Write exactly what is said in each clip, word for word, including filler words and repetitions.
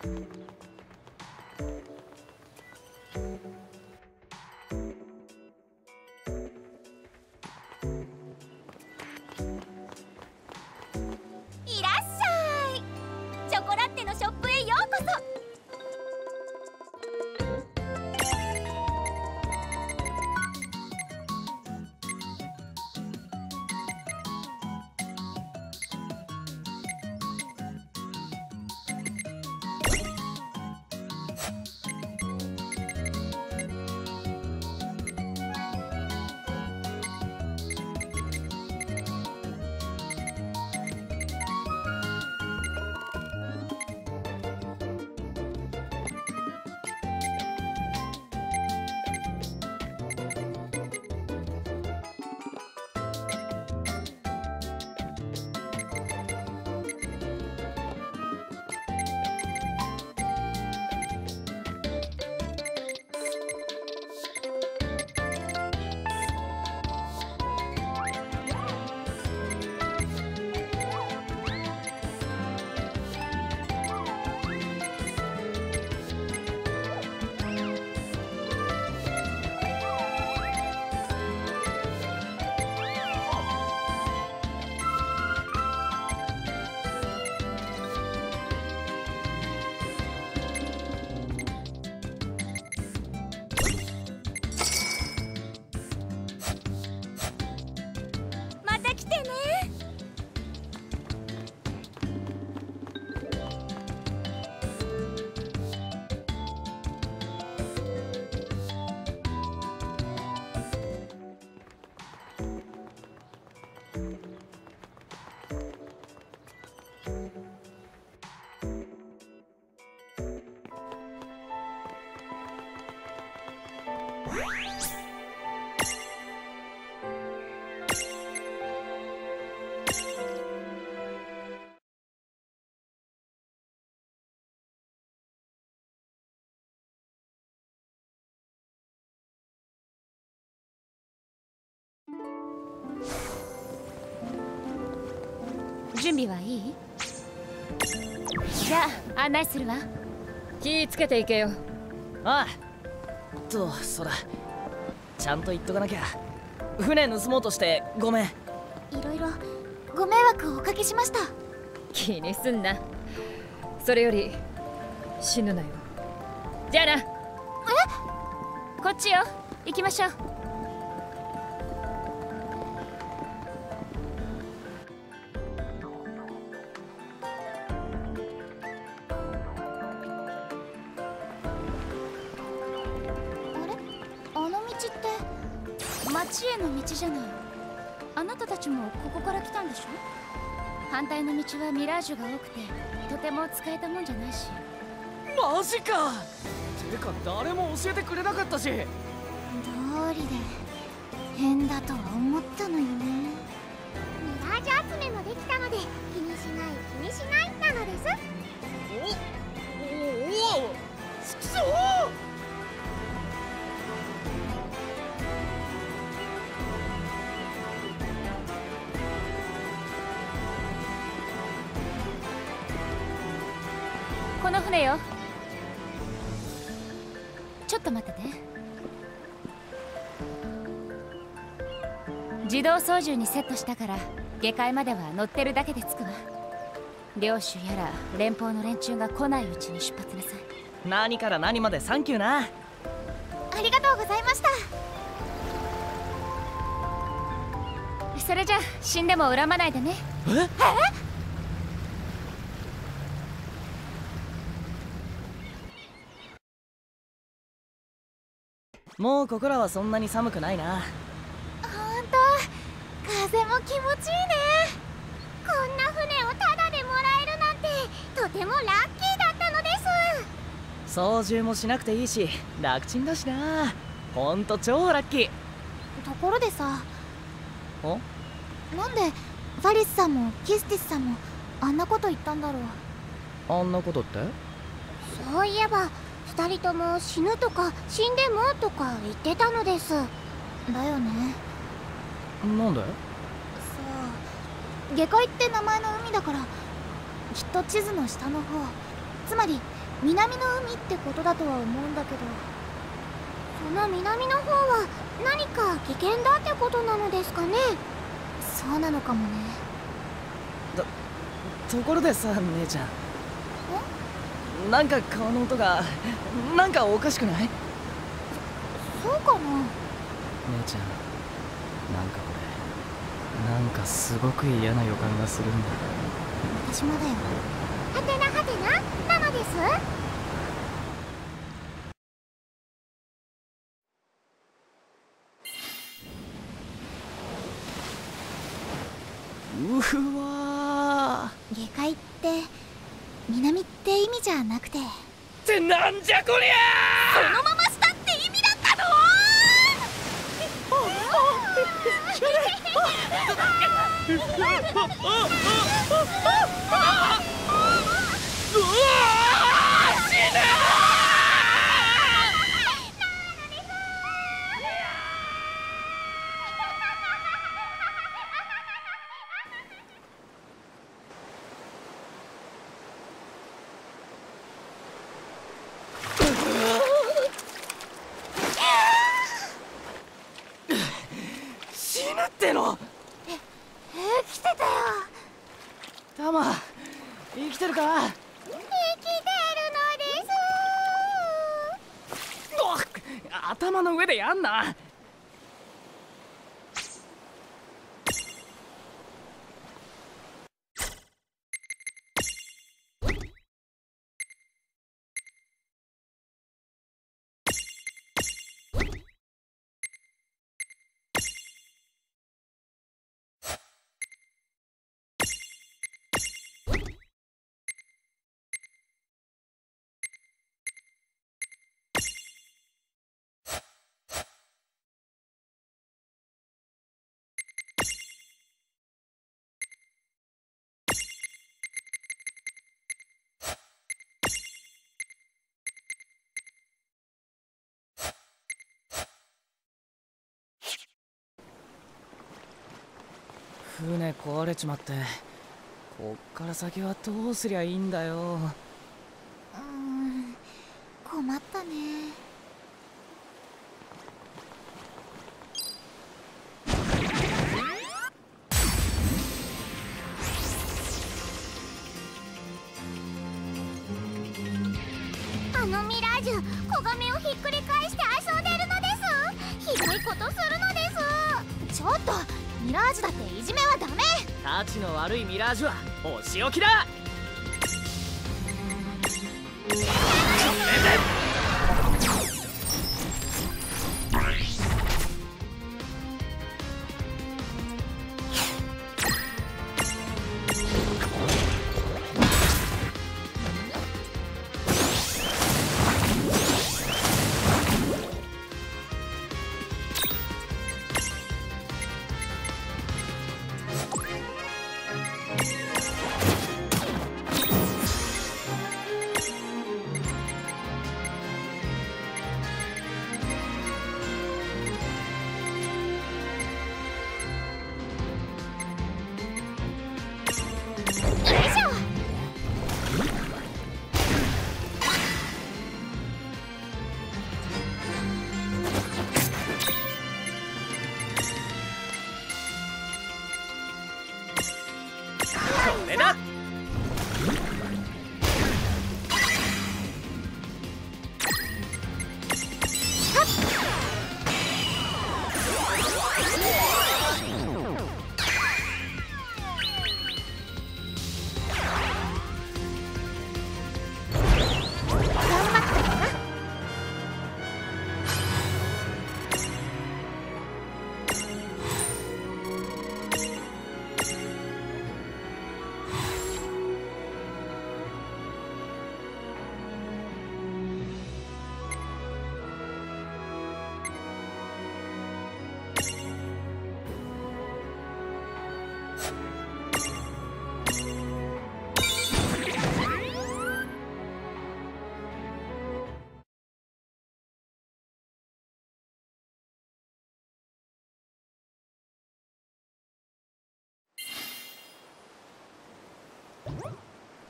いらっしゃい。チョコラッテのショップへようこそ。準備はいい？じゃあ案内するわ。 気ぃつけていけよ。 ああ。と、そうだ。ちゃんと言っとかなきゃ。船盗もうとしてごめん。 いろいろご迷惑をおかけしました。 気にすんな。それより死ぬなよ。じゃあな。え？ こっちよ。行きましょう。町への道じゃない。あなたたちもここから来たんでしょ？反対の道はミラージュが多くてとても使えたもんじゃないし。 マジか。てか誰も教えてくれなかったし。 どうりで変だとは思ったのよね。ミラージュ集めもできたので気にしない気にしないなのです。 おおおお、ちくしょう。 この船よ。ちょっと待ってて。自動操縦にセットしたから下界までは乗ってるだけで着くわ。領主やら連邦の連中が来ないうちに出発なさい。 何から何までサンキューな。 ありがとうございました。それじゃ死んでも恨まないでね。 え？え？もうここらはそんなに寒くないな。 ほんと、風も気持ちいいね。こんな船をタダでもらえるなんてとてもラッキーだったのです。 操縦もしなくていいし楽ちんだしな。ほんと超ラッキー。 ところでさ、 お？ なんでファリスさんもキスティスさんもあんなこと言ったんだろう。 あんなことって？ そういえば二人とも死ぬとか死んでもとか言ってたのです。だよね。 なんで？ さあ、下界って名前の海だからきっと地図の下の方、つまり南の海ってことだとは思うんだけど、その南の方は何か危険だってことなのですかね。そうなのかもね。 とところでさ、姉ちゃん、なんか顔の音がなんかおかしくない？ そそうかな。 姉ちゃん、なんか俺なんかすごく嫌な予感がするんだ。 私もだよ。はてなはてななのです。 うふわー。下界って南って意味じゃなくて。 ってなんじゃこりゃー。そのまましたって意味だったの？ 死ぬっての。 え、生きてたよ。 タマ、生きてるか？ 生きてるのです。 頭の上でやんな。船壊れちまって、こっから先はどうすりゃいいんだよ。 うーん、困ったね。あのミラージュ、子ガメをひっくり返して遊んでるのです。ひどいことするのです。ちょっとミラージュだっていじめはダメ。 たちの悪いミラージュはお仕置きだ。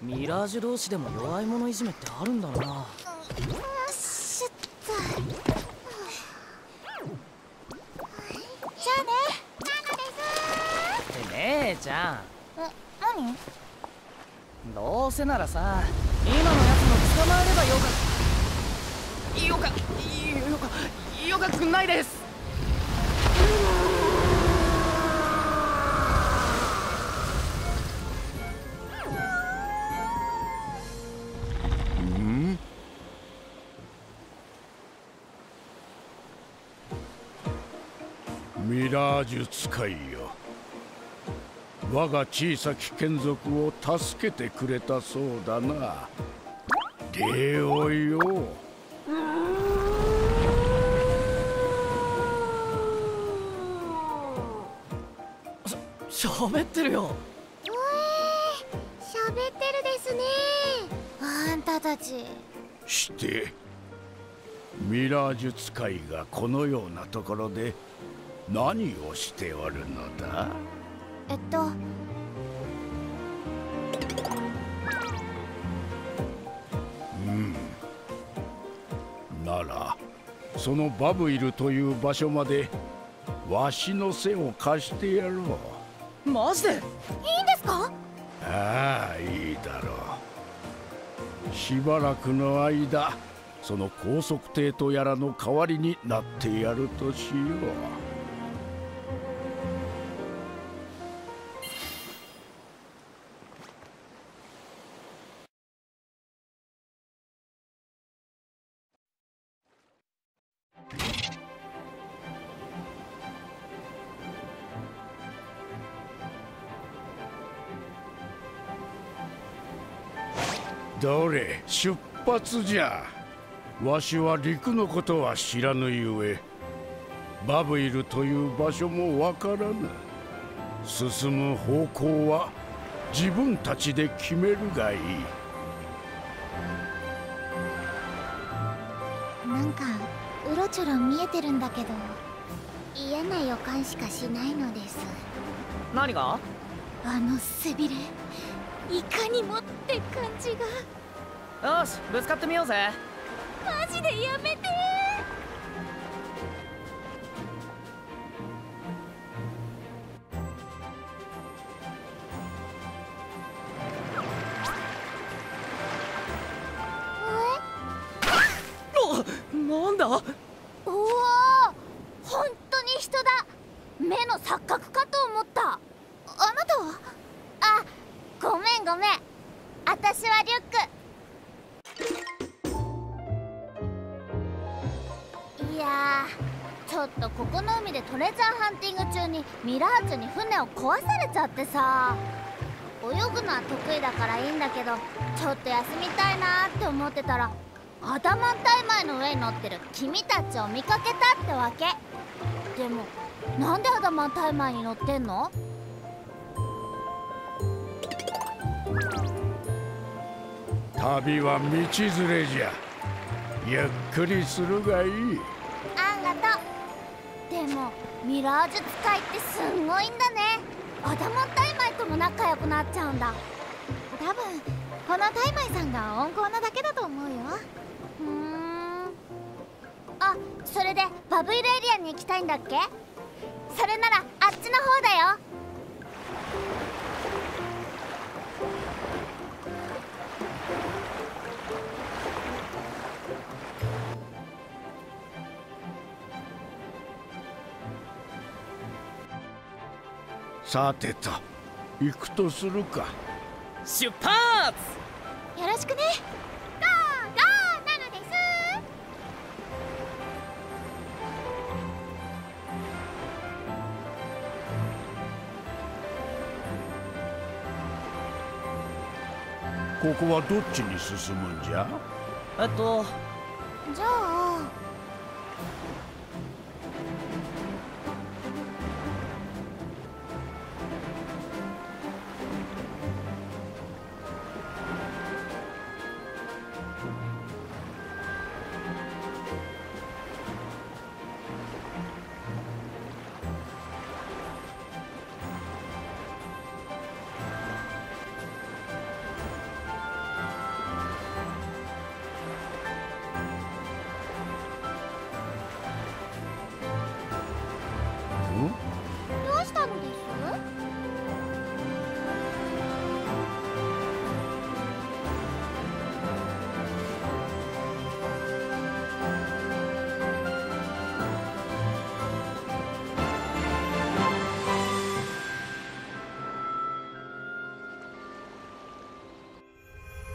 ミラージュ同士でも弱い者いじめってあるんだな。 よしっと。じゃあね、ナナです。 って姉ちゃん。 え、何？ どうせならさ、今のやつの捕まえればよかよかよかよかくないです。 ん？ミラージュ使いよ、我が小さき眷属を助けてくれたそうだな。礼をよ。 しゃべってるよ。 おえー、しゃべってるですね。あんたたち。 してミラージュ使いがこのようなところで何をしておるのだ？ えっとうんならそのバブイルという場所までわしの背を貸してやろう。マジで？いいんですか？ ああ、いいだろう。しばらくの間その高速艇とやらの代わりになってやるとしよう。どれ、出発じゃ。わしは陸のことは知らぬゆえ、バブイルという場所もわからぬ。進む方向は自分たちで決めるがいい。 なんかうろちょろ見えてるんだけど、嫌な予感しかしないのです。 何が？ あの背びれ、いかにもって感じが。 よし、ぶつかってみようぜ。 マジでやめてー。なんだ？ おお、本当に人だ。目の錯覚かと思った。あなたは？あ、ごめんごめん、私はリュック。いやー、ちょっとここの海でトレジャーハンティング中にミラージュに船を壊されちゃってさ。泳ぐのは得意だからいいんだけど、ちょっと休みたいなーって思ってたら、アダマンタイマイの上に乗ってる君たちを見かけたってわけ。でもなんでアダマンタイマイに乗ってんの？ 旅は道連れじゃ。ゆっくりするがいい。 あんがとう。でもミラージュ使いってすんごいんだね。アダマンタイマイとも仲良くなっちゃうんだ。多分このタイマイさんが温厚なだけだと思うよ。ふーん。あ、それでバブイルエリアに行きたいんだっけ？それならあっちの方だよ。 さてと、行くとするか。 出発！ よろしくね。ゴーゴーなのです。 ここはどっちに進むんじゃ？ えっとじゃあ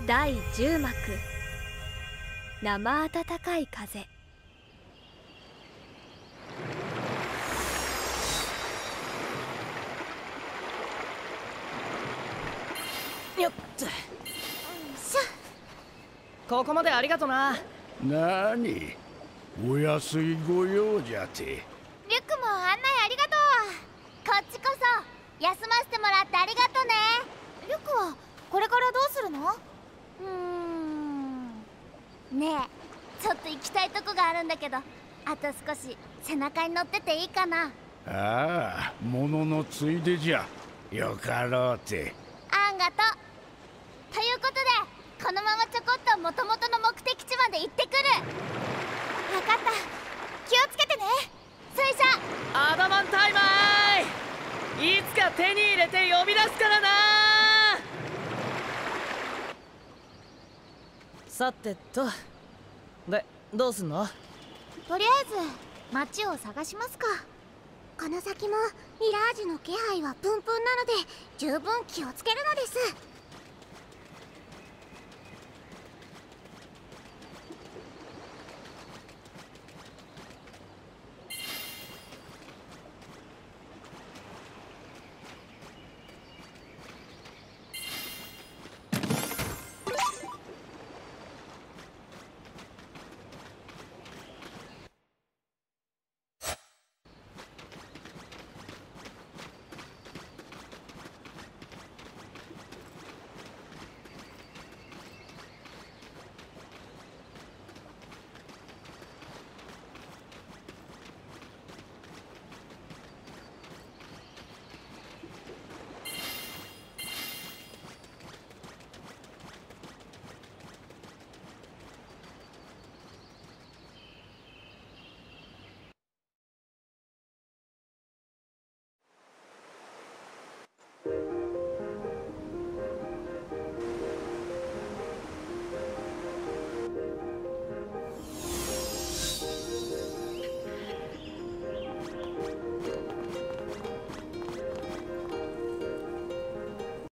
だいじゅう幕、生暖かい風。 よっと。ここまでありがとな。 なに、お安いご用じゃて。 リュックも案内ありがとう。こっちこそ休ませてもらってありがとね。リュックはこれからどうするの？うーんねえ、ちょっと行きたいとこがあるんだけど、あと少し背中に乗ってていいかな？ ああ、もののついでじゃ。よかろうて。 あんがと。ということで、このままちょこっと元々の目的地まで行ってくる。分かった、気をつけてね。それじゃアダマンタイマーいつか手に入れて呼び出すからな。さてと、でどうすんの？ とりあえず街を探しますか。この先もミラージュの気配はプンプンなので十分気をつけるのです。